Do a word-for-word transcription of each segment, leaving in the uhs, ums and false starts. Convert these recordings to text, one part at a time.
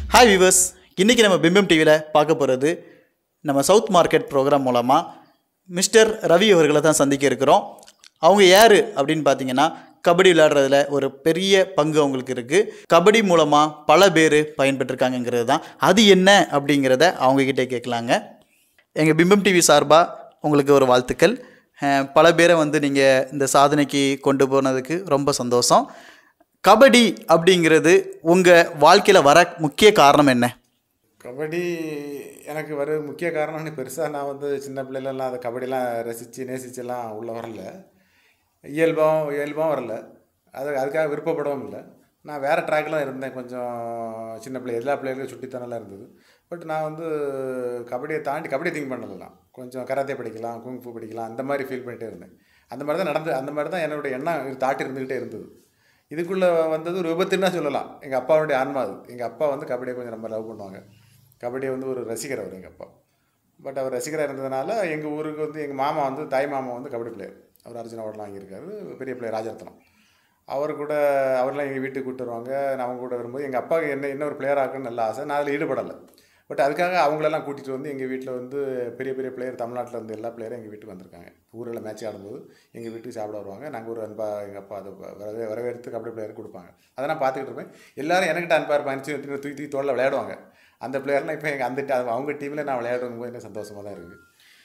Hi viewers, இன்றைக்கி நம்ம பிம்பம் டிவியில் பார்க்க போகிறது நம்ம சவுத் மார்க்கெட் ப்ரோக்ராம் மூலமாக மிஸ்டர் ரவி அவர்களை தான் சந்திக்க இருக்கிறோம். அவங்க யார் அப்படின்னு பார்த்தீங்கன்னா, கபடி விளையாடுறதுல ஒரு பெரிய பங்கு அவங்களுக்கு இருக்குது. கபடி மூலமாக பல பேர் பயன்பெற்றிருக்காங்கங்கிறது தான். அது என்ன அப்படிங்கிறத அவங்கக்கிட்டே கேட்கலாங்க. எங்கள் பிம்பம் டிவி சார்பாக உங்களுக்கு ஒரு வாழ்த்துக்கள். பல பேரை வந்து நீங்கள் இந்த சாதனைக்கு கொண்டு போனதுக்கு ரொம்ப சந்தோஷம். கபடி அப்படிங்கிறது உங்கள் வாழ்க்கையில் வர முக்கிய காரணம் என்ன? கபடி எனக்கு வர முக்கிய காரணம்னு பெருசாக நான் வந்து சின்ன பிள்ளைலலாம் அதை கபடிலாம் ரசித்து நேசிச்செல்லாம் உள்ளே வரல. இயல்பாகவும் இயல்பாகவும் வரல. அது அதுக்காக விருப்பப்படவும் இல்லை. நான் வேறு ட்ராக்லாம் இருந்தேன். கொஞ்சம் சின்ன பிள்ளை எல்லா பிள்ளைகளுக்கும் சுட்டித்தனம்லாம் இருந்தது. பட் நான் வந்து கபடியை தாண்டி கபடி திங்க் பண்ணலாம். கொஞ்சம் கராத்தே படிக்கலாம், குங்ஃபு படிக்கலாம், அந்த மாதிரி ஃபீல் பண்ணிகிட்டே இருந்தேன். அந்த மாதிரி தான் நடந்து அந்த மாதிரி தான் என்னோடய எண்ணம் தாட்டி இருந்துக்கிட்டே இருந்தது. இதுக்குள்ளே வந்தது ஒரு விபத்துன்னு தான் சொல்லலாம். எங்கள் அப்பாவுடைய ஆன்மா அது. எங்கள் அப்பா வந்து கபடியை கொஞ்சம் ரொம்ப லவ் பண்ணுவாங்க. கபடியை வந்து ஒரு ரசிகர் அவர் எங்கள் அப்பா. பட் அவர் ரசிகராக இருந்ததுனால எங்கள் ஊருக்கு வந்து எங்கள் மாமா வந்து தாய் மாமா வந்து கபடி பிளேயர். அவர் அர்ஜுனா அவார்ட்லாம் வாங்கியிருக்காரு. பெரிய பிளேயர் ராஜரத்னம். அவர் கூட அவரெலாம் எங்கள் வீட்டுக்கு கூப்பிட்டு வருவாங்க. நான் அவங்க கூட வரும்போது எங்கள் அப்பாவுக்கு என்ன என்ன ஒரு பிளேயர் ஆக்கணும்னு நல்ல ஆசை. நான் அதில் ஈடுபடலை. பட் அதுக்காக அவங்களெல்லாம் கூட்டிகிட்டு வந்து எங்கள் வீட்டில் வந்து பெரிய பெரிய பிளேயர் தமிழ்நாட்டில் இருந்து எல்லா பிளேயரும் எங்கள் வீட்டுக்கு வந்திருக்காங்க. ஊரில் மேட்ச் ஆடும்போது எங்கள் வீட்டுக்கு சாப்பிட வருவாங்க. நாங்கள் ஒரு அன்பா எங்கள் அப்பா அதை வரவே வரவேற்று கபடி பிளேயர் கொடுப்பாங்க. அதை நான் பார்த்துக்கிட்டு இருப்பேன். எல்லோரும் எனக்கிட்ட அன்பா இருப்பாங்க. தூக்கி தூக்கி தோளில் விளையாடுவாங்க. அந்த பிளேயர்லாம் இப்போ எங்கள் அந்த அவங்க டீமில் நான் விளையாடும் போது எனக்கு சந்தோஷமாக தான் இருக்குது.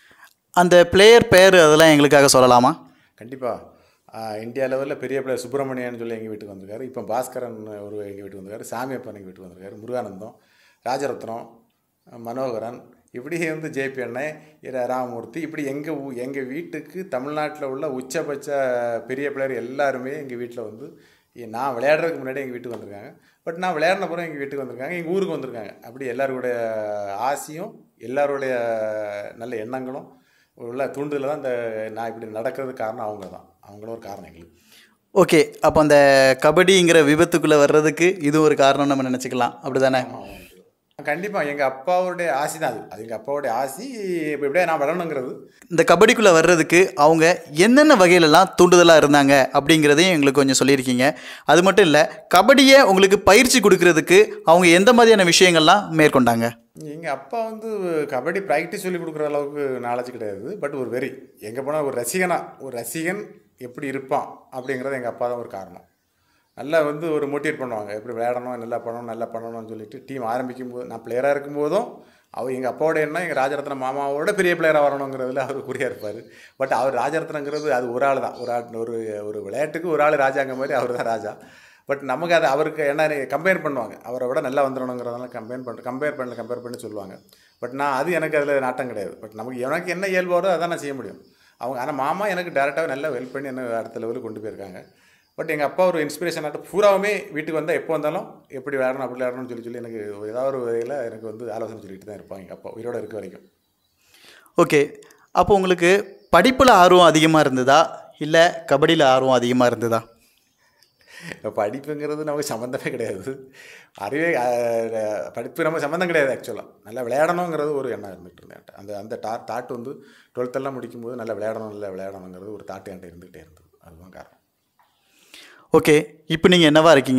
அந்த பிளேயர் பேர் அதெல்லாம் எங்களுக்காக சொல்லலாமா? கண்டிப்பாக. இந்தியா லெவலில் பெரிய பிளேயர் சுப்பிரமணியன்னு சொல்லி எங்கள் வீட்டுக்கு வந்திருக்காரு. இப்போ பாஸ்கரன் ஒரு எங்கள் வீட்டுக்கு வந்திருக்காரு. சாமியப்பன் எங்கள் வீட்டுக்கு வந்திருக்காரு. முருகானந்தம், ராஜரத்னம், மனோகரன், இப்படி வந்து ஜேபி அண்ணன், ராமமூர்த்தி, இப்படி எங்கள் ஊ எங்கள் வீட்டுக்கு தமிழ்நாட்டில் உள்ள உச்சபட்ச பெரிய பிளேயர் எல்லாருமே எங்கள் வீட்டில் வந்து நான் விளையாடுறதுக்கு முன்னாடி எங்கள் வீட்டுக்கு வந்திருக்காங்க. பட் நான் விளையாடின பிறகு எங்கள் வீட்டுக்கு வந்திருக்காங்க, எங்கள் ஊருக்கு வந்திருக்காங்க. அப்படி எல்லாருடைய ஆசையும் எல்லாருடைய நல்ல எண்ணங்களும் உள்ள தூண்டுதல் தான் இந்த நான் இப்படி நடக்கிறதுக்கு காரணம் அவங்க தான். அவங்களும் ஒரு காரணம் எங்களுக்கு. ஓகே, அப்போ அந்த கபடிங்கிற விபத்துக்குள்ளே வர்றதுக்கு இது ஒரு காரணம் நம்ம நினச்சிக்கலாம், அப்படி தானே? கண்டிப்பாக எங்கள் அப்பாவுடைய ஆசை தான் அது. அது எங்கள் அப்பாவுடைய ஆசை. இப்போ எப்படியா நான் வரணுங்கிறது. இந்த கபடிக்குள்ளே வர்றதுக்கு அவங்க என்னென்ன வகையிலலாம் தூண்டுதலாக இருந்தாங்க அப்படிங்கிறதையும் எங்களுக்கு கொஞ்சம் சொல்லியிருக்கீங்க. அது மட்டும் இல்லை, கபடியை உங்களுக்கு பயிற்சி கொடுக்கறதுக்கு அவங்க எந்த மாதிரியான விஷயங்கள்லாம் மேற்கொண்டாங்க? எங்கள் அப்பா வந்து கபடி ப்ராக்டிஸ் சொல்லி கொடுக்குற அளவுக்கு நாலேஜ் கிடையாது. பட் ஒரு வெறி எங்கே போனால் ஒரு ரசிகனா ஒரு ரசிகன் எப்படி இருப்பான் அப்படிங்கிறது எங்கள் அப்பா தான் ஒரு காரணம். நல்லா வந்து ஒரு மோட்டிவேட் பண்ணுவாங்க. எப்படி விளையாடணும், நல்லா பண்ணணும், நல்லா பண்ணணும்னு சொல்லிட்டு டீம் ஆரம்பிக்கும் போது நான் பிளேயராக இருக்கும்போதும் அவர் எங்கள் அப்பாவோட என்ன எங்கள் ராஜரத்னம் மாமாவோட பெரிய பிளேயராக வரணுங்கிறதுல அவர் குறியாக இருப்பார். பட் அவர் ராஜரத்னங்கிறது அது ஒரு ஆள் தான். ஒரு ஆள் ஒரு ஒரு விளையாட்டுக்கு ஒரு ஆள் ராஜாங்க மாதிரி அவர் தான் ராஜா. பட் நமக்கு அது அவருக்கு என்ன கம்பேர் பண்ணுவாங்க. அவரை விட நல்லா வந்துடணுங்கிறதெல்லாம் கம்பேர் பண்ண கம்பேர் பண்ண கம்பேர் பண்ணி சொல்லுவாங்க. பட் நான் அது எனக்கு அதில் நாட்டம் கிடையாது. பட் நமக்கு எனக்கு என்ன இயல்போதோ அதான் நான் செய்ய முடியும். அவங்க ஆனால் மாமா எனக்கு டேரெக்டாகவே நல்லா ஹெல்ப் பண்ணி என்ன அடுத்த லெவலுக்கு கொண்டு போயிருக்காங்க. பட் எங்கள் அப்பா ஒரு இன்ஸ்பிரேஷன் ஆகிட்டு பூராவுமே வீட்டுக்கு வந்தால் எப்போ வந்தாலும் எப்படி விளையாடணும் அப்படி விளையாடணும்னு சொல்லி சொல்லி எனக்கு ஏதாவது ஒரு வகையில் எனக்கு வந்து ஆலோசனை சொல்லிட்டு தான் இருப்பாங்க எங்கள் அப்பா உயிரோடு இருக்க வரைக்கும். ஓகே, அப்போ உங்களுக்கு படிப்பில் ஆர்வம் அதிகமாக இருந்ததா இல்லை கபடியில் ஆர்வம் அதிகமாக இருந்ததா? படிப்புங்கிறது நமக்கு சம்மந்தமே கிடையாது. அறிவே படிப்பு நம்ம சம்மந்தம் கிடையாது. ஆக்சுவலாக நல்லா விளையாடணுங்கிறது ஒரு எண்ணம் இருந்துகிட்டு இருந்தேன். அந்த அந்த டா தாட் வந்து டுவெல்த்தெல்லாம் முடிக்கும்போது நல்லா விளையாடணும் நல்லா விளையாடணுங்கிறது ஒரு தாட்டு என்கிட்ட இருந்துகிட்டே இருந்தது. அதுதான் காரணம். ஓகே, இப்போ நீங்கள் என்னவா இருக்கீங்க?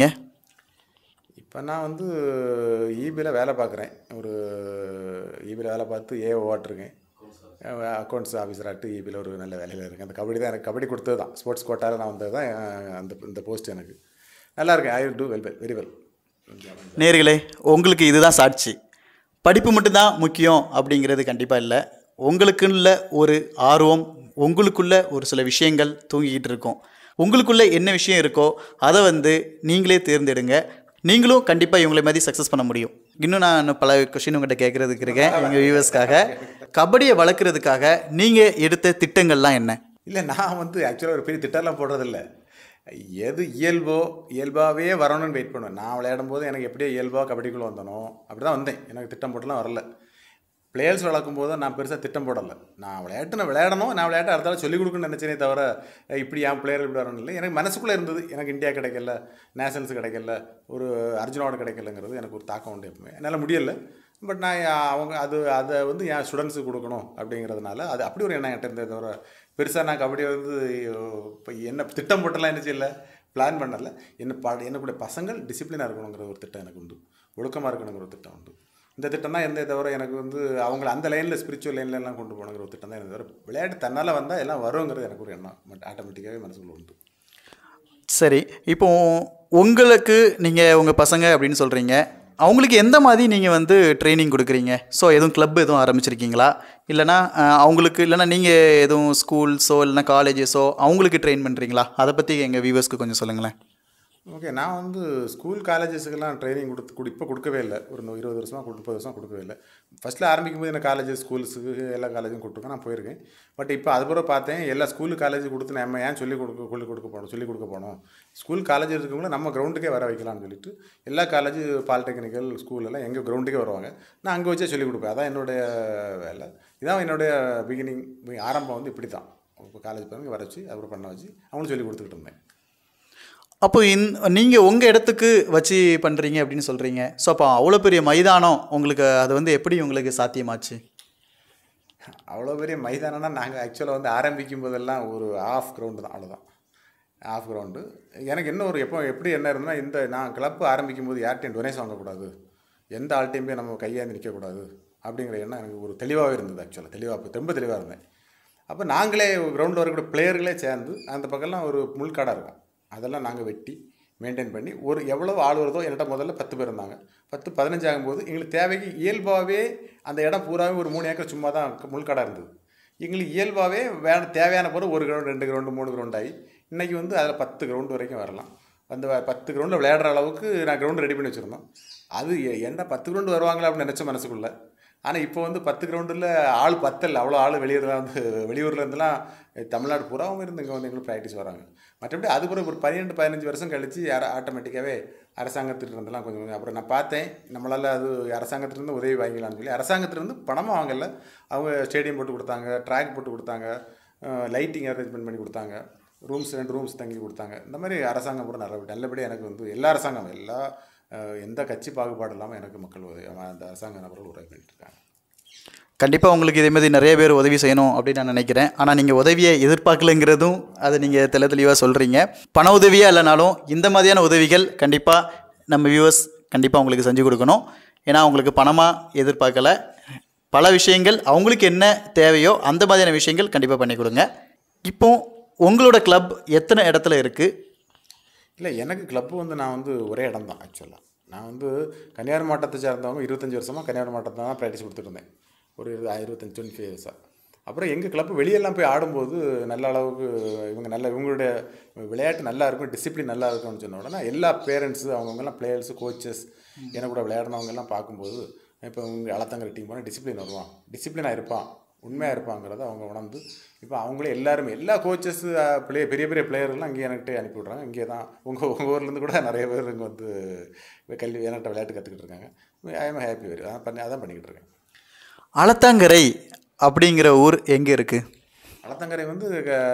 இப்போ நான் வந்து ஈபியில் வேலை பார்க்குறேன். ஒரு ஈபியில் வேலை பார்த்து ஏ ஓட்டிருக்கேன். அக்கௌண்ட்ஸ் ஆஃபீஸராகிட்டு ஈபியில் ஒரு நல்ல வேலையில் இருக்கேன். அந்த கபடி தான் எனக்கு கபடி கொடுத்தது தான். ஸ்போர்ட்ஸ் கோட்டாவில் நான் வந்தது தான் அந்த இந்த போஸ்ட் எனக்கு நல்லா இருக்கேன். I will do well very well. நேர்களே, உங்களுக்கு இதுதான் சாட்சி. படிப்பு மட்டும்தான் முக்கியம் அப்படிங்கிறது கண்டிப்பாக இல்லை. உங்களுக்குள்ள ஒரு ஆர்வம், உங்களுக்குள்ள ஒரு சில விஷயங்கள் தூங்கிக்கிட்டு இருக்கும். உங்களுக்குள்ளே என்ன விஷயம் இருக்கோ அதை வந்து நீங்களே தேர்ந்தெடுங்க. நீங்களும் கண்டிப்பாக இவங்களை மாதிரி சக்ஸஸ் பண்ண முடியும். இன்னும் நான் பல கொஸ்டின் உங்கள்கிட்ட கேட்குறதுக்கு இருக்கேன் எங்கள் வியூவர்ஸ்க்காக. கபடியை வளர்க்குறதுக்காக நீங்கள் எடுத்த திட்டங்கள்லாம் என்ன? இல்லை, நான் வந்து ஆக்சுவலாக ஒரு பெரிய திட்டம்லாம் போடுறதில்ல. எது இயல்போ இயல்பாகவே வரணும்னு வெயிட் பண்ணுவேன். நான் விளையாடும் போது எனக்கு எப்படியோ இயல்பாக கபடிக்குள்ளே வந்தனோ அப்படி தான் வந்தேன். எனக்கு திட்டம் போட்டுலாம் வரல. பிளேயர்ஸ் வளர்க்கும் போது நான் பெருசாக திட்டம் போடலை. நான் விளையாட்டு நான் விளையாடணும், நான் விளையாட்டு அடுத்தாலும் சொல்லிக் கொடுக்கணும்னு நினச்சேனே தவிர இப்படி என் பிளேயர் இப்படி வரணும் இல்லை. எனக்கு மனசுக்குள்ளே இருந்தது எனக்கு இந்தியா கிடைக்கல, நேஷனல்ஸ் கிடைக்கல, ஒரு அர்ஜுனாவோட கிடைக்கலங்கிறது எனக்கு ஒரு தாக்கம் உண்டு. எப்பவுமே என்னால் முடியலை. பட் நான் அவங்க அது அதை வந்து என் ஸ்டூடெண்ட்ஸுக்கு கொடுக்கணும் அப்படிங்கிறதுனால அது அப்படி ஒரு எண்ணம் என்கிட்ட இருந்தே தவிர பெருசாக நான் கபடி வந்து இப்போ என்ன திட்டம் போட்டெல்லாம் என்ன செய்யலை. பிளான் பண்ணல. என்ன பா என்னுடைய பசங்கள் டிசிப்ளினாக இருக்கணுங்கிற ஒரு திட்டம் எனக்கு உண்டு, ஒழுக்கமாக இருக்கணுங்கிற ஒரு திட்டம் உண்டு. இந்த திட்டம் தான் எந்த தவிர எனக்கு வந்து அவங்கள அந்த லைனில் ஸ்பிரிச்சுவல் லைன்ல எல்லாம் கொண்டு போகணுங்கிற ஒரு திட்டம் தான் எனக்கு தவிர விளையாட்டு தன்னால் வந்தால் எல்லாம் வருங்கிறது எனக்கு ஒரு எண்ணம் ஆட்டோமேட்டிக்காகவே மனசுக்குள்ள உண்டு. சரி, இப்போ உங்களுக்கு நீங்கள் உங்கள் பசங்க அப்படின்னு சொல்கிறீங்க, அவங்களுக்கு எந்த மாதிரி நீங்கள் வந்து ட்ரைனிங் கொடுக்குறீங்க? ஸோ எதுவும் கிளப் எதுவும் ஆரம்பிச்சிருக்கீங்களா? இல்லைனா அவங்களுக்கு இல்லைனா நீங்கள் எதுவும் ஸ்கூல்ஸோ இல்லைனா காலேஜஸோ அவங்களுக்கு ட்ரெயின் பண்ணுறீங்களா? அதை பற்றி எங்கள் வியூவர்ஸ்க்கு கொஞ்சம் சொல்லுங்களேன். ஓகே, நான் வந்து ஸ்கூல் காலேஜஸுக்கெல்லாம் ட்ரைனிங் கொடுத்து கொடு இப்போ கொடுக்கவே இல்லை. ஒரு இருபது வருஷமாக முப்பது வருஷம் கொடுக்கவே இல்லை. ஃபஸ்ட்டில் ஆரம்பிக்கும் போது எனக்கு காலேஜ் ஸ்கூல்ஸுக்கு எல்லா காலேஜும் கொடுத்துருக்கேன், நான் போயிருக்கேன். பட் இப்போ அது பிறகு பார்த்தேன் எல்லா ஸ்கூலு காலேஜ் கொடுத்து நம்ம ஏன் சொல்லிக் கொடுக்க சொல்லிக் கொடுக்க போகணும் சொல்லிக் கொடுக்க போகணும் ஸ்கூல் காலேஜ் இருக்கவங்கள நம்ம கிரவுண்டுக்கே வர வைக்கலாம்னு சொல்லிட்டு எல்லா காலேஜ் பாலிடெக்னிக்கல் ஸ்கூலெல்லாம் எங்கள் கிரவுண்டுக்கே வருவாங்க. நான் அங்கே வச்சே சொல்லிக் கொடுப்பேன். அதான் என்னுடைய வேலை. இதான் என்னுடைய பிகினிங் ஆரம்பம் வந்து இப்படி தான். இப்போ காலேஜ் பசங்க வர வச்சு அப்புறம் பண்ண வச்சு அவங்களும் சொல்லி கொடுத்துக்கிட்டு இருந்தேன். அப்போ இந் நீங்கள் உங்கள் இடத்துக்கு வச்சு பண்ணுறீங்க அப்படின்னு சொல்கிறீங்க. ஸோ அப்போ அவ்வளோ பெரிய மைதானம் உங்களுக்கு அது வந்து எப்படி உங்களுக்கு சாத்தியமாச்சு? அவ்வளோ பெரிய மைதானம்னா நாங்கள் ஆக்சுவலாக வந்து ஆரம்பிக்கும் போதெல்லாம் ஒரு ஆஃப் கிரவுண்டு தான், அவ்வளோதான் ஆஃப் கிரவுண்டு. எனக்கு என்ன ஒரு எப்போ எப்படி என்ன இருந்ததுன்னா, இந்த நான் கிளப்பு ஆரம்பிக்கும் போது யார்ட்டையும் டொனேஷன் வாங்கக்கூடாது, எந்த ஆள்கிட்டையும் போய் நம்ம கையாந்து நிற்கக்கூடாது அப்படிங்கிற எண்ணம் எனக்கு ஒரு தெளிவாகவே இருந்தது. ஆக்சுவலாக தெளிவாக ரொம்ப தெளிவாக இருந்தேன். அப்போ நாங்களே கிரவுண்டில் வரக்கூடிய பிளேயர்களே சேர்ந்து அந்த பக்கம்லாம் ஒரு முள்காடாக இருக்கும், அதெல்லாம் நாங்கள் வெட்டி மெயின்டைன் பண்ணி ஒரு எவ்வளோ ஆள் வருதோ, என்கிட்ட முதல்ல பத்து பேர் இருந்தாங்க. பத்து பதினஞ்சு ஆகும்போது எங்களுக்கு தேவைக்கு இயல்பாகவே அந்த இடம் பூராவே ஒரு மூணு ஏக்கர் சும்மா தான் முள்காடாக இருந்தது. எங்களுக்கு இயல்பாகவே வே தேவையான பிறகு ஒரு கிரவுண்டு ரெண்டு கிரவுண்டு மூணு கிரவுண்ட் ஆகி இன்றைக்கி வந்து அதில் பத்து கிரவுண்டு வரைக்கும் வரலாம். அந்த பத்து கிரவுண்டில் விளையாடுற அளவுக்கு நான் கிரவுண்டு ரெடி பண்ணி வச்சுருந்தோம். அது என்ன பத்து கிரவுண்டு வருவாங்களா அப்படின்னு நினச்ச மனசுக்குள்ளே. ஆனால் இப்போ வந்து பத்து கிரவுண்டில் ஆள் பத்தல், அவ்வளோ ஆள் வெளியூரில் வந்து வெளியூரில் இருந்துலாம் தமிழ்நாடு பூராவும் இருந்து இங்கே வந்து எங்களுக்கு ப்ராக்டிஸ் வராங்க. மற்றபடி அது பிறகு ஒரு பன்னிரெண்டு பதினஞ்சு வருஷம் கழித்து யார ஆட்டோமேட்டிக்காகவே அரசாங்கத்திட்ட இருந்தெல்லாம் கொஞ்சம் கொஞ்சம் அப்புறம் நான் பார்த்தேன் நம்மளால் அது அரசாங்கத்திலேருந்து உதவி வாங்கிக்கலாம்னு சொல்லி. அரசாங்கத்திலேருந்து பணமாக வாங்கல, அவங்க ஸ்டேடியம் போட்டு கொடுத்தாங்க, ட்ராக் போட்டு கொடுத்தாங்க, லைட்டிங் அரேஞ்ச்மெண்ட் பண்ணி கொடுத்தாங்க, ரூம்ஸ் ரெண்டு ரூம்ஸ் தங்கி கொடுத்தாங்க. இந்த மாதிரி அரசாங்கம் கூட நல்லபடி நல்லபடியாக எனக்கு வந்து எல்லா அரசாங்கம் எல்லா எந்த கட்சி பாகுபாடு இல்லாமல் எனக்கு மக்கள் உதவி அந்த அரசாங்க நபர்கள் உதவி பண்ணிட்டு இருக்காங்க. கண்டிப்பாக உங்களுக்கு இதே மாதிரி நிறைய பேர் உதவி செய்யணும் அப்படின்னு நான் நினைக்கிறேன். ஆனால் நீங்கள் உதவியை எதிர்பார்க்கலைங்கிறதும் அதை நீங்கள் தெளி தெளிவாக சொல்கிறீங்க. பண உதவியாக இல்லைனாலும் இந்த மாதிரியான உதவிகள் கண்டிப்பாக நம்ம வியூவர்ஸ் கண்டிப்பாக உங்களுக்கு செஞ்சு கொடுக்கணும். ஏன்னா அவங்களுக்கு பணமாக எதிர்பார்க்கலை, பல விஷயங்கள் அவங்களுக்கு என்ன தேவையோ அந்த மாதிரியான விஷயங்கள் கண்டிப்பாக பண்ணி கொடுங்க. இப்போ உங்களோட கிளப் எத்தனை இடத்துல இருக்குது? இல்லை, எனக்கு கிளப்பு வந்து நான் வந்து ஒரே இடம் தான். ஆக்சுவலாக நான் வந்து கன்னியாகுமரி மாவட்டத்தை சேர்ந்தவங்க இருபத்தஞ்சி வருஷமாக கன்னியாகுமரி மாவட்டத்தை தான் ப்ராக்டிஸ் கொடுத்துட்டு இருந்தேன், ஒரு இருபத்தஞ்சி டுவெண்ட்டி ஃபைவ் இயர்ஸாக. அப்புறம் எங்கள் கிளப்பு வெளியெல்லாம் போய் ஆடும்போது நல்ல அளவுக்கு இவங்க நல்ல இவங்களுடைய விளையாட்டு நல்லா இருக்கும், டிசிப்ளின் நல்லா இருக்கும்னு சொன்ன உடனே எல்லா பேரண்ட்ஸு அவங்கவுங்கெல்லாம் பிளேயர்ஸு கோச்சஸ் எனக்கு கூட விளையாடினவங்கெல்லாம் பார்க்கும்போது இப்போ இவங்க அளத்தங்கிற டீம் போனால் டிசிப்ளின் வருவான், டிசிப்ளினாக இருப்பான், உண்மையாக இருப்பாங்கிறத அவங்க உணர்ந்து இப்போ அவங்களே எல்லாருமே எல்லா கோச்சஸ்ஸு பிளே பெரிய பெரிய பிளேயர்கள்லாம் இங்கே என்கிட்ட அனுப்பி விட்றாங்க. இங்கே தான் உங்கள் உங்கள் ஊர்லேருந்து கூட நிறைய பேர் இங்கே வந்து கல்வி என்கிட்ட விளையாட்டு கற்றுக்கிட்டு இருக்காங்க. ஐ எம் ஹாப்பி வெரி அதான் பண்ணி அதான் பண்ணிக்கிட்டு இருக்கேன். அளத்தாங்கரை அப்படிங்கிற ஊர் எங்கே இருக்குது? அளத்தாங்கரை வந்து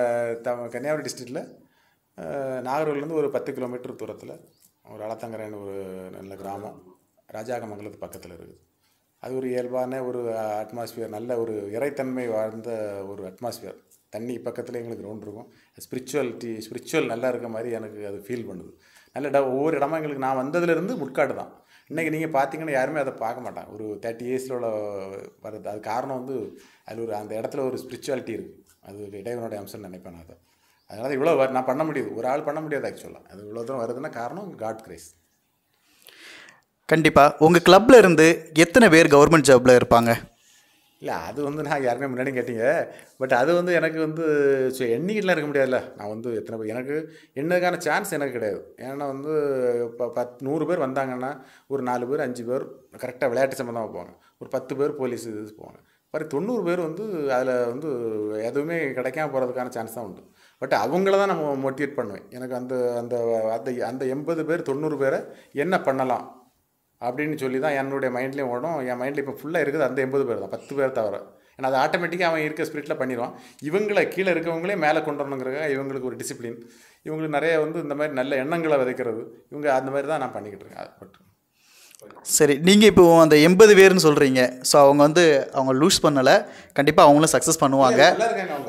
த கன்னியாகுமரி டிஸ்ட்ரிக்டில் நாகர்கோவிலேருந்து ஒரு பத்து கிலோமீட்டர் தூரத்தில் ஒரு அளத்தாங்கரைன்னு ஒரு நல்ல கிராமம் ராஜாகமங்கலத்து பக்கத்தில் இருக்குது. அது ஒரு இயல்பான ஒரு அட்மாஸ்பியர், நல்ல ஒரு இறைத்தன்மை வாழ்ந்த ஒரு அட்மாஸ்பியர். தண்ணி பக்கத்தில் எங்களுக்கு கிரவுண்ட் இருக்கும், ஸ்பிரிச்சுவலிட்டி ஸ்பிரிச்சுவல் நல்லா இருக்க மாதிரி எனக்கு அது ஃபீல் பண்ணுது. நல்ல இடம் ஒவ்வொரு இடமா எங்களுக்கு நான் வந்ததுலேருந்து முட்காடு தான். இன்றைக்கி நீங்கள் பார்த்தீங்கன்னா யாருமே அதை பார்க்க மாட்டாங்க. ஒரு தேர்ட்டி இயர்ஸில் உள்ள வருது. அது காரணம் வந்து அது ஒரு அந்த இடத்துல ஒரு ஸ்பிரிச்சுவாலிட்டி இருக்குது. அது இறைவனுடைய அம்சம்னு நினைப்பேன் நான். அதை அதனால் இவ்வளோ நான் பண்ண முடியுது, ஒரு ஆள் பண்ண முடியாது ஆக்சுவலாக. அது இவ்வளோ தூரம் வருதுன்னா காரணம் காட் கிரேஸ். கண்டிப்பாக உங்கள் கிளப்பில் இருந்து எத்தனை பேர் கவர்மெண்ட் ஜாபில் இருப்பாங்க? இல்லை, அது வந்து நான் யாருமே முன்னாடி கேட்டீங்க. பட் அது வந்து எனக்கு வந்து எண்ணிக்கிட்டலாம் இருக்க முடியாதுல்ல. நான் வந்து எத்தனை பேர் எனக்கு என்னதுக்கான சான்ஸ் எனக்கு கிடையாது. ஏன்னா வந்து இப்போ பத் நூறு பேர் வந்தாங்கன்னா ஒரு நாலு பேர் அஞ்சு பேர் கரெக்டாக விளையாட்டு சம்மந்தமாக போவாங்க, ஒரு பத்து பேர் போலீஸ் இது போவாங்க. மாதிரி தொண்ணூறு பேர் வந்து அதில் வந்து எதுவுமே கிடைக்காம போகிறதுக்கான சான்ஸ் தான் உண்டு. பட் அவங்கள தான் நம்ம மோட்டிவேட் பண்ணுவேன். எனக்கு அந்த அந்த அந்த அந்த எண்பது பேர் தொண்ணூறு பேரை என்ன பண்ணலாம் அப்படின்னு சொல்லி தான் என்னுடைய மைண்ட்லேயும் ஓடும். என் மைண்டில் இப்போ ஃபுல்லாக இருக்குது அந்த எண்பது பேர் தான், பத்து பேர் தவிர. ஏன்னா அது ஆட்டோமேட்டிக்காக அவன் இருக்க ஸ்பிரிட்டில் பண்ணிடுவான். இவங்களை கீழே இருக்கவங்களே மேலே கொண்டு வரணுங்கிறத இவங்களுக்கு ஒரு டிசிப்ளின், இவங்களுக்கு நிறைய வந்து இந்த மாதிரி நல்ல எண்ணங்களை விதைக்கிறது, இவங்க அந்த மாதிரி தான் நான் பண்ணிக்கிட்டு இருக்கேன். அது பட் சரி, நீங்கள் இப்போ அந்த எண்பது பேர்னு சொல்கிறீங்க. ஸோ அவங்க வந்து அவங்க லூஸ் பண்ணலை, கண்டிப்பாக அவங்களும் சக்ஸஸ் பண்ணுவாங்க. நல்லா இருக்காங்க அவங்க.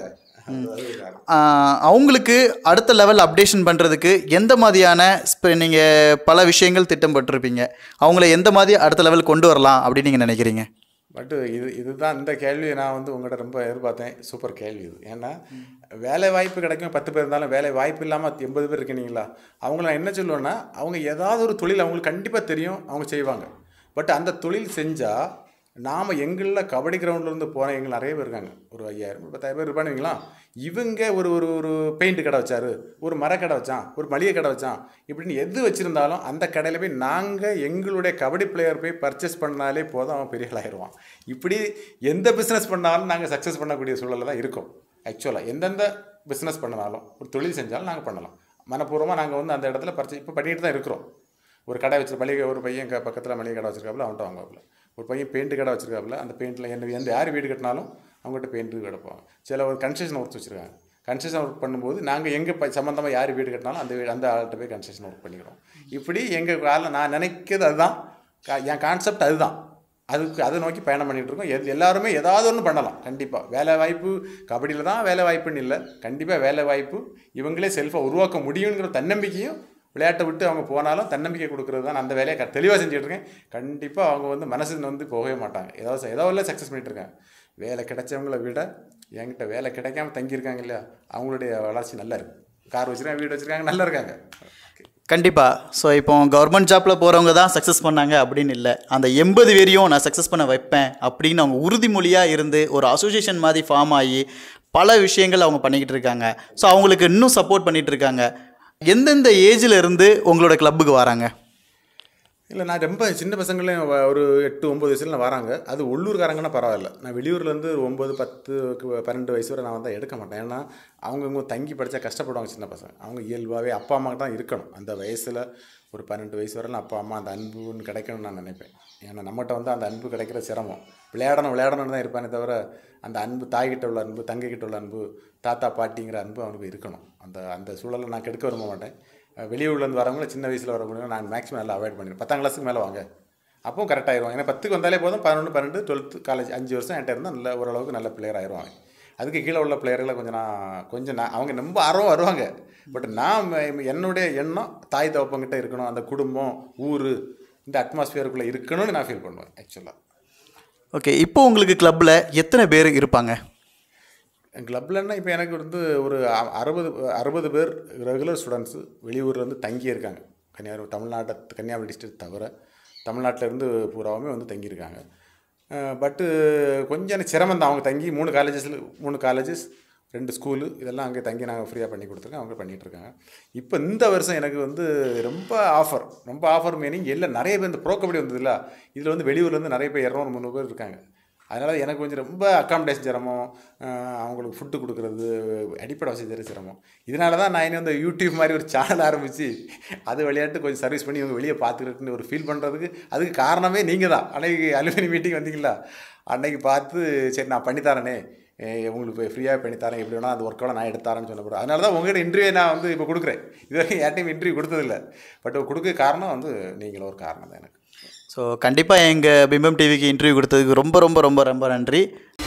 அது அது ஒரு காரணம். ஆஹ் அவங்களுக்கு அடுத்த லெவல் அப்டேஷன் பண்ணுறதுக்கு எந்த மாதிரியான இப்போ நீங்கள் பல விஷயங்கள் திட்டம் போட்டிருப்பீங்க, அவங்கள எந்த மாதிரி அடுத்த லெவல் கொண்டு வரலாம் அப்படின்னு நீங்கள் நினைக்கிறீங்க? பட்டு இது இதுதான் இந்த கேள்வியை நான் வந்து உங்கள்கிட்ட ரொம்ப எதிர்பார்த்தேன். சூப்பர் கேள்வி இது. ஏன்னா வேலை வாய்ப்பு கிடைக்கும், பத்து பேர் இருந்தாலும் வேலை வாய்ப்பு இல்லாமல் எண்பது பேர் இருக்கீங்களா, அவங்கள நான் என்ன சொல்லுவேன்னா, அவங்க ஏதாவது ஒரு தொழில் அவங்களுக்கு கண்டிப்பாக தெரியும், அவங்க செய்வாங்க. பட் அந்த தொழில் செஞ்சால் நாம் எங்களில் கபடி கிரவுண்ட்லேருந்து போன எங்கள் நிறைய பேர் இருக்காங்க. ஒரு ஐயாயிரம் பத்தாயிரம் பேர் இருப்பான்னு வைங்களா. இவங்க ஒரு ஒரு ஒரு பெயிண்ட் கடை வச்சாரு, ஒரு மரக்கடை வச்சான், ஒரு மளிகை கடை வச்சான், இப்படின்னு எது வச்சுருந்தாலும் அந்த கடையில் போய் நாங்கள் எங்களுடைய கபடி பிளேயர் போய் பர்ச்சேஸ் பண்ணாலே போதும், அவன் பெரிய ஆயிடுவான். இப்படி எந்த பிஸ்னஸ் பண்ணாலும் நாங்கள் சக்ஸஸ் பண்ணக்கூடிய சூழலில் தான் இருக்கோம். ஆக்சுவலாக எந்தெந்த பிஸ்னஸ் பண்ணாலும் ஒரு தொழில் செஞ்சாலும் நாங்கள் பண்ணலாம். மனப்பூர்வமாக நாங்கள் வந்து அந்த இடத்துல பர்ச்சேஸ் இப்போ பண்ணிட்டு தான் இருக்கிறோம். ஒரு கடை வச்சு மளிகை, ஒரு பையன் க பக்கத்தில் மளிகை கடை வச்சிருக்காப்புல, அவன்கிட்ட வாங்குவாப்புல. ஒரு பையன் பெயிண்ட் கடை வச்சிருக்காப்புல, அந்த பெயிண்டில் என்ன எந்த யார் வீடு கட்டினாலும் அவங்ககிட்ட பெயிண்ட்டு கிடப்போம். சில ஒரு கன்ஸ்ட்ரக்ஷன் ஒர்க் வச்சுருக்காங்க. கன்ஸ்ட்ரக்ஷன் ஒர்க் பண்ணும்போது நாங்கள் எங்கே ப சம்மந்தமாக யார் வீடு கட்டினாலும் அந்த வீடு அந்த ஆள்கிட்ட போய் கன்ஸ்ட்ரக்ஷன் ஒர்க் பண்ணிக்கிறோம். இப்படி எங்கள் காலில் நான் நினைக்கிறது அதுதான், என் கான்செப்ட் அதுதான். அதுக்கு அதை நோக்கி பயணம் பண்ணிகிட்டு இருக்கோம். எது எல்லாருமே ஏதாவது ஒன்று பண்ணலாம். கண்டிப்பாக வேலை வாய்ப்பு கபடியில் தான் வேலை வாய்ப்புன்னு இல்லை, கண்டிப்பாக வேலை வாய்ப்பு இவங்களே செல்ஃபாக உருவாக்க முடியுங்கிற தன்னம்பிக்கையும், விளையாட்டை விட்டு அவங்க போனாலும் தன்னம்பிக்கை கொடுக்குறது தான். அந்த வேலையை க தெளிவாக செஞ்சுட்டு இருக்கேன். கண்டிப்பாக அவங்க வந்து மனசு வந்து போகவே மாட்டாங்க. ஏதாவது ஏதோ இல்லை சக்ஸஸ் பண்ணிகிட்டு இருக்காங்க. வேலை கிடைச்சவங்கள விட என்கிட்ட வேலை கிடைக்காம தங்கியிருக்காங்க இல்லையா, அவங்களுடைய வளர்ச்சி நல்லா இருக்குது. கார் வச்சுருக்காங்க, வீடு வச்சுருக்காங்க, நல்லா இருக்காங்க. கண்டிப்பாக. ஸோ இப்போ கவர்மெண்ட் ஜாப்பில் போகிறவங்க தான் சக்ஸஸ் பண்ணாங்க அப்படின்னு இல்லை, அந்த எண்பது பேரையும் நான் சக்ஸஸ் பண்ண வைப்பேன் அப்படின்னு அவங்க உறுதிமொழியாக இருந்து ஒரு அசோசியேஷன் மாதிரி ஃபார்ம் ஆகி பல விஷயங்கள் அவங்க பண்ணிக்கிட்டு இருக்காங்க. ஸோ அவங்களுக்கு இன்னும் சப்போர்ட் பண்ணிகிட்டு இருக்காங்க. எந்தெந்த ஏஜில் இருந்து உங்களோட கிளப்புக்கு வராங்க? இல்லை, நான் ரொம்ப சின்ன பசங்களையும் ஒரு எட்டு ஒம்பது வயசுல வராங்க. அது உள்ளூர்காரங்கன்னா பரவாயில்ல. நான் வெளியூர்லேருந்து ஒம்பது பத்து பன்னெண்டு வயசு வரை நான் வந்து எடுக்க மாட்டேன். ஏன்னா அவங்கவுங்க தங்கி படித்தா கஷ்டப்படுவாங்க சின்ன பசங்க. அவங்க இயல்பாகவே அப்பா அம்மா தான் இருக்கணும். அந்த வயசில் ஒரு பன்னெண்டு வயசு வரையிலும் அப்பா அம்மா அந்த அன்புன்னு கிடைக்கணும்னு நான் நினைப்பேன். ஏன்னா நம்மகிட்ட வந்து அந்த அன்பு கிடைக்கிற சிரமம். விளையாடணும் விளையாடணும்னு தான் இருப்பானே தவிர அந்த அன்பு, தாய்கிட்ட உள்ள அன்பு, தங்கைக்கிட்ட உள்ள அன்பு, தாத்தா பாட்டிங்கிற அன்பு அவனுக்கு இருக்கணும். அந்த அந்த சூழலை நான் கெடுக்க விரும்ப மாட்டேன். வெளியூர்லேருந்து வரவங்கள சின்ன வயசில் வரக்கூடிய நான் மேக்ஸிமம் நல்லா அவாய்ட் பண்ணிடுவேன். பத்தாம் கிளாஸுக்கு மேலே வாங்க, அப்பவும் கரெக்டாக ஆயிடுவாங்க. ஏன்னா பத்துக்கு வந்தாலே போதும், பதினொன்று பன்னெண்டு டுவெல்த்து காலேஜ் அஞ்சு வருஷம் என்கிட்ட இருந்தால் நல்ல ஓரளவுக்கு நல்ல பிளேயர் ஆயிடுவாங்க. அதுக்கு கீழே உள்ள பிளேயர்களை கொஞ்சம் நான் கொஞ்சம் நான் அவங்க ரொம்ப ஆர்வம் வருவாங்க. பட் நான் என்னுடைய எண்ணம் தாய் தகப்பங்கிட்ட இருக்கணும், அந்த குடும்பம், ஊர், இந்த அட்மாஸ்பியருக்குள்ளே இருக்கணும்னு நான் ஃபீல் பண்ணுவேன் ஆக்சுவலாக. ஓகே, இப்போ உங்களுக்கு கிளப்பில் எத்தனை பேர் இருப்பாங்க? கிளப்லன்னா இப்போ எனக்கு வந்து ஒரு அறுபது அறுபது பேர் ரெகுலர் ஸ்டூடெண்ட்ஸு வெளியூர்லேருந்து தங்கியிருக்காங்க. கன்னியாகுமரி தமிழ்நாட்டை கன்னியாகுமரி டிஸ்ட்ரிக்ட் தவிர தமிழ்நாட்டிலேருந்து பூராவுமே வந்து தங்கியிருக்காங்க. பட்டு கொஞ்சம் எனக்கு சிரமம் தான். அவங்க தங்கி மூணு காலேஜஸில் மூணு காலேஜஸ் ரெண்டு ஸ்கூலு இதெல்லாம் அங்கே தங்கி நாங்கள் ஃப்ரீயாக பண்ணி கொடுத்துருக்கோம். அவங்க பண்ணிகிட்ருக்காங்க. இப்போ இந்த வருஷம் எனக்கு வந்து ரொம்ப ஆஃபர் ரொம்ப ஆஃபர் மீனிங் எல்லாம் நிறைய பேர் இந்த ப்ரோ கபடி வந்ததில்ல, இதில் வந்து வெளியூர்லேருந்து நிறைய பேர் இரநூறு முந்நூறு பேர் இருக்காங்க. அதனால் எனக்கு கொஞ்சம் ரொம்ப அக்காமடேஷன் சிரமம், அவங்களுக்கு ஃபுட்டு கொடுக்குறது, அடிப்படை வசதி சிரமம். இதனால தான் நான் இன்னும் இந்த யூடியூப் மாதிரி ஒரு சேனல் ஆரம்பித்து அது விளையாட்டு கொஞ்சம் சர்வீஸ் பண்ணி இவங்க வெளியே பார்த்துக்கிட்டுன்னு ஒரு ஃபீல் பண்ணுறதுக்கு அதுக்கு காரணமே நீங்கள் தான். அன்றைக்கி அலுமினி மீட்டிங் வந்தீங்களா, அன்றைக்கி பார்த்து சரி நான் பண்ணித்தரேனே, உங்களுக்கு ஃப்ரீயாக பண்ணித்தரேன், எப்படி வேணால் அந்த ஒர்க்கோட நான் எடுத்தாரேன்னு சொல்லப்படுறேன். அதனால தான் உங்கள்கிட்ட இன்டர்வியூ நான் வந்து இப்போ கொடுக்குறேன். இது வரைக்கும் யார்ட்டையும் இன்டர்வியூ கொடுத்ததில்லை. பட் கொடுக்க காரணம் வந்து நீங்களும் ஒரு காரணம் தான் எனக்கு. ஸோ கண்டிப்பாக எங்கள் பிம்பம் டிவிக்கு இன்டர்வியூ கொடுத்ததுக்கு ரொம்ப ரொம்ப ரொம்ப ரொம்ப நன்றி.